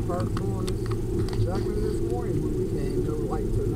parked on Jackman this morning when we came. No light to